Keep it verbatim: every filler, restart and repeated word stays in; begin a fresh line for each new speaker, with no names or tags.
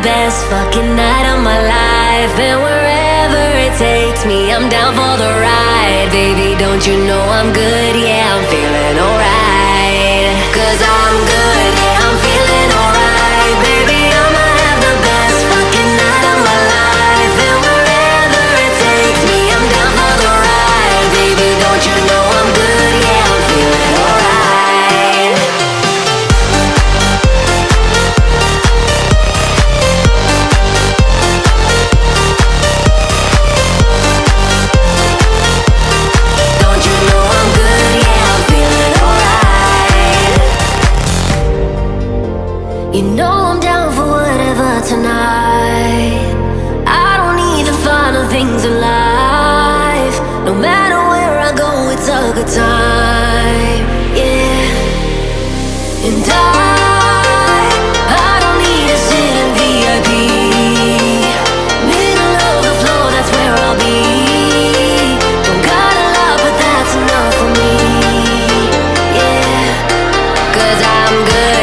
best fucking night of my life. And wherever it takes me, I'm down for the ride. Baby, don't you know I'm good? Yeah, I'm feeling alright. Cause I'm good, yeah, I'm feeling alright. Baby, I'ma have the best fucking night of my life. And wherever it takes me, I'm down for the ride. Baby, don't you know I'm good? Yeah, I'm feeling alright. Don't you know I'm good? Yeah, I'm feeling alright. You know I'm down for whatever tonight. I don't need the final things in life. No matter where I go, it's a good time. Yeah. And I, I don't need to sit in V I P. Middle of the floor, that's where I'll be. Don't got a lot, but that's enough for me. Yeah. Cause I'm good.